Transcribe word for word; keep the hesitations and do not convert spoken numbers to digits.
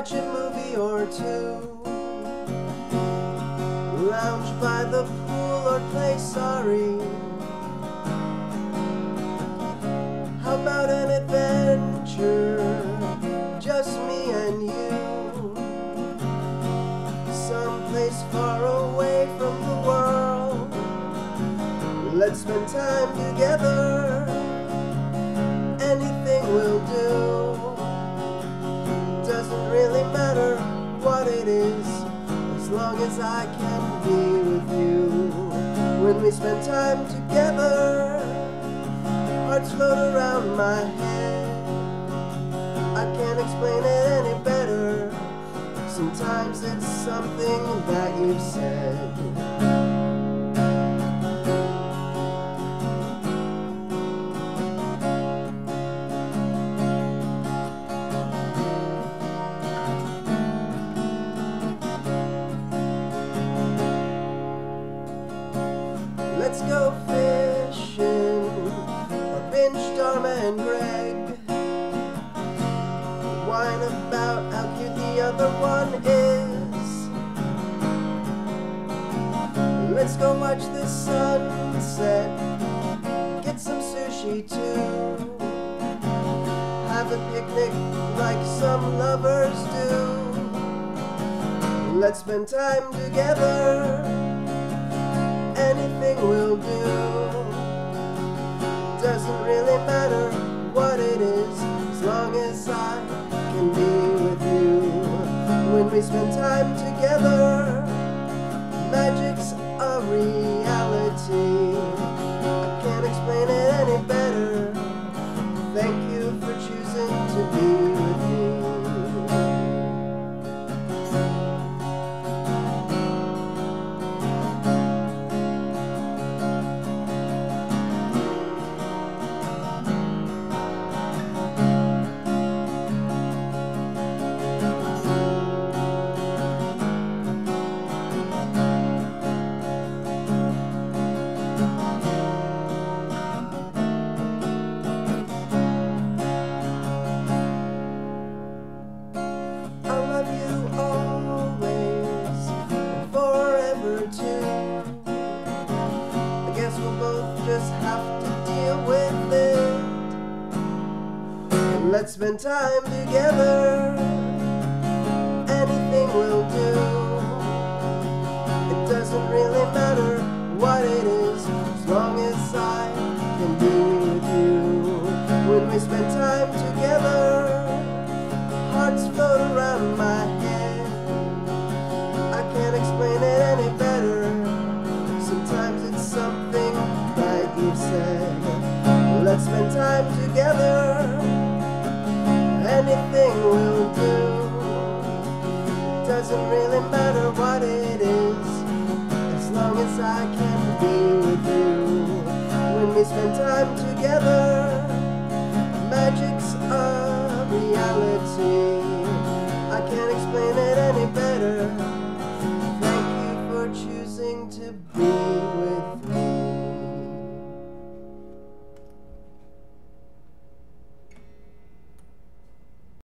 watch a movie or two, lounge by the pool or play sorry. How about an adventure, just me and you, someplace far away from the world? Let's spend time together, anything will do. Doesn't really matter what it is, as long as I can be with you. When we spend time together, hearts float around my head. I can't explain it any better. Sometimes it's something that you've said. Let's go fishing or binge Dharma and Greg. Whine about how cute the other one is. Let's go watch the sunset, get some sushi too, have a picnic like some lovers do. Let's spend time together, anything will do. Doesn't really matter what it is, as long as I can be with you. When we spend time together, magic's a reality. I can't explain it any better. Thank you for choosing to be with me. Just have to deal with it. Let's spend time together, anything will do. It doesn't really matter what it is, as long as I can be with you. When we spend time together, hearts float around my head. I can't explain it any better. Sometimes it's something like you've said. Let's spend time together, anything will do. Doesn't really matter what it is, as long as I can be with you. When we spend time together,